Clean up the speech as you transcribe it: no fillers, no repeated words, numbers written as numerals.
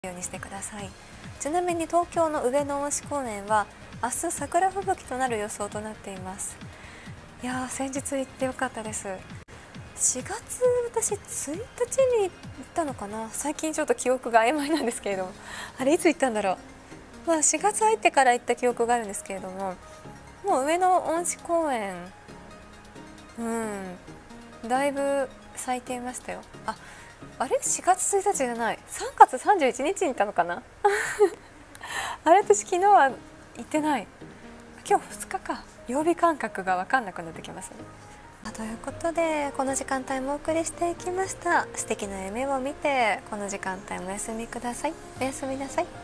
ようにしてください。ちなみに東京の上野恩賜公園は明日桜吹雪となる予想となっています。いやー、先日行ってよかったです。4月、私1日に行ったのかな。最近ちょっと記憶が曖昧なんですけれども、あれいつ行ったんだろう。4月入ってから行った記憶があるんですけれども、もう上野恩賜公園、だいぶ咲いていましたよ。あれ4月1日じゃない、3月31日に行ったのかなあれ、私昨日は行ってない。今日2日か。曜日感覚が分かんなくなってきますね。ということで、この時間帯もお送りしていきました。素敵な夢を見てこの時間帯もお休みください。おやすみなさい。